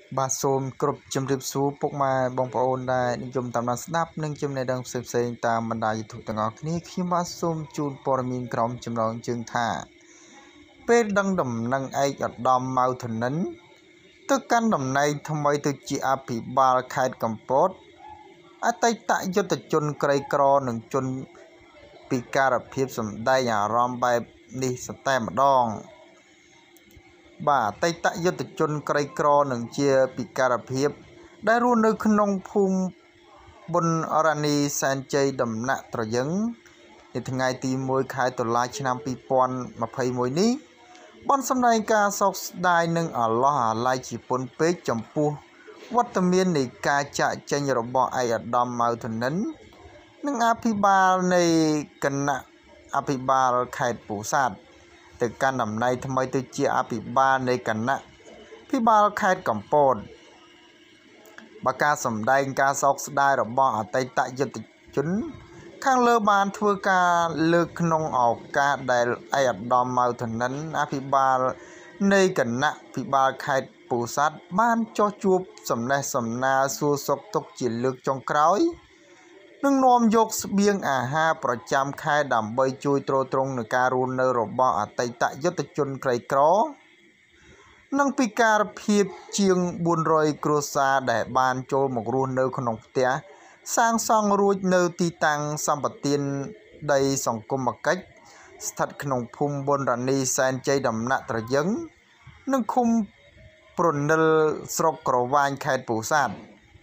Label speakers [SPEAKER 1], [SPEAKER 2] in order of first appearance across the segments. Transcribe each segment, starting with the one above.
[SPEAKER 1] បាទសូមគ្រប់ជំរាបសួរពុកម៉ែបងប្អូនដែលនិយមតាមដានស្ដាប់និងចំណេះដឹងផ្សេងៗតាមបណ្ដា YouTube ទាំងអស់គ្នាខ្ញុំបាទសូមជូនព័ត៌មានក្រុមចំណងជើងថាពេលដឹងដំណឹងឯកឧត្តម ម៉ៅ ធនិនទៅកាន់តំណែងថ្មីទៅជាអភិបាលខេត្តកំពតអតីតយុទ្ធជនក្រីក្រនិងជនពិការភាពសម្ដែងអារម្មណ៍បែបនេះសតែម្ដងបាទអតីតយុទ្ធជនក្រីក្រនិងជាពិការភាពដែលរស់នៅក្នុងភូមិបុណ្យរនីសែនជ័យដំណាក់ត្រយឹងនៅថ្ងៃទី1ខែតុលាឆ្នាំ2021នេះបានសម្ដែងការសោកស្ដាយនិងអាឡោះអាល័យជាពន់ពេកចំពោះវត្តមាននៃការចាកចេញរបស់ឯកឧត្តម ម៉ៅ ធនិននិងអភិបាលនៃគណៈអភិបាលខេត្តពោធិ៍សាត់ទៅកាន់តំណែងថ្មីទៅជាអភិបាលនៃគណៈអភិបាលខេត្តកំពតបើការសម្ដែងការសោកស្ដាយរបស់អតីតយុទ្ធជនខាងលើបានធ្វើការលើកក្នុងឱកាសដែលឯកឧត្តម ម៉ៅ ធនិនអភិបាលនៃគណៈអភិបាលខេត្តពោធិ៍សាត់បានចុះជួបសំណេះសំណាលសួរសុខទុក្ខជាលើកចុងក្រោយនិងនាំយកស្បៀងអាហារប្រចាំខែដើម្បីជួយទ្រទ្រង់នឹងការរស់នៅរបស់អតីតយុទ្ធជនក្រីក្រនិងពិការភាពជាង400គ្រួសារដែលបានចូលមករស់នៅក្នុងផ្ទះសាងសង់រួចនៅទីតាំងសម្បទានដីសង្គមគិច្ចស្ថិតក្នុងភូមិបុណ្យរនីសែនជ័យដំណាក់ត្រយឹងនិងឃុំប្រនិលស្រុកក្រវាញខេត្តពោធិ៍សាត់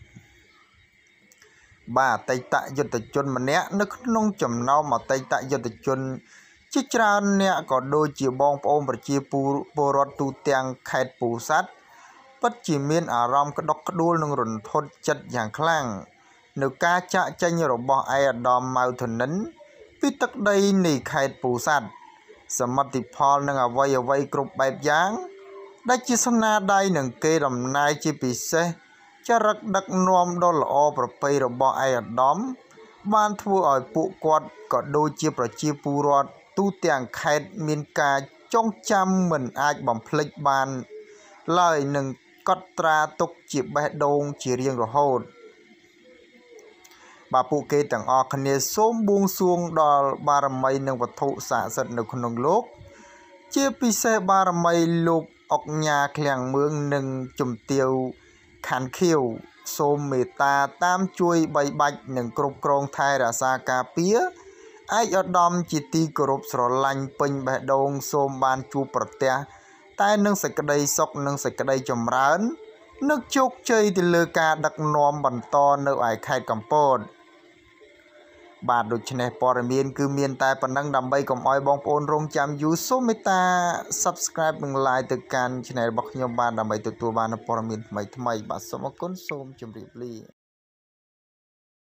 [SPEAKER 1] បាទអតីតយុទ្ធជនម្នាក់នៅក្នុងចំណោមអតីតយុទ្ធជនជាច្រើនអ្នកក៏ដូចជាបងប្អូនប្រជាពលរដ្ឋទូទាំងខេត្តពោធិ៍សាត់ពិតជាមានអារម្មណ៍ក្តុកក្តួលនិងរន្ធត់ចិត្តយ៉ាងខ្លាំងនៅការចាកចេញរបស់ឯកឧត្តម ម៉ៅ ធនិនពីទឹកដីនៃខេត្តពោធិ៍សាត់សមិទ្ធផលនិងអ្វីៗគ្រប់បែបយ៉ាងដែលជាស្នាដៃនិងកេរដំណែលជាពិសេសចរិតដឹកនាំដ៏ល្អប្រពៃរបស់ឯកឧត្តមបានធ្វើឲ្យពួកគាត់ក៏ដូចជាប្រជាពលរដ្ឋទូទាំងខេត្តមានការចងចាំមិនអាចបំភ្លេចបានឡើយនិងកត់ត្រាទុកជាបេះដូងជារៀងរហូតបាទពួកគេទាំងអស់គ្នាសូមបួងសួងដល់បារមីនិងវត្ថុស័ក្តិសិទ្ធិនៅក្នុងលោកជាពិសេសបារមីលោកអុកញ៉ាឃ្លាំងមឿងនិងជំទាវខាន់ខៀវសូមមេត្តាតាមជួយបីបាច់និងគ្រប់គ្រងថែរក្សាការពារឯកឧត្តមជាទីគោរពស្រឡាញ់ពេញបេះដូងសូមបានជួបប្រទះតែនឹងសេចក្តីសុខនិងសេចក្តីចម្រើននិងជោគជ័យទៅលើការដឹកនាំបន្តនៅឯខេត្តកំពតបាទដូច្នេះព័ត៌មានគឺមានតែប៉ុណ្ណឹងដើម្បីកុំឲ្យបងប្អូនរងចាំយូរសូមមេត្តា Subscribe និង Like ទៅកាន់ Channel របស់ខ្ញុំបានដើម្បីទទួលបានព័ត៌មានថ្មីៗបាទសូមអរគុណសូមជម្រាបលា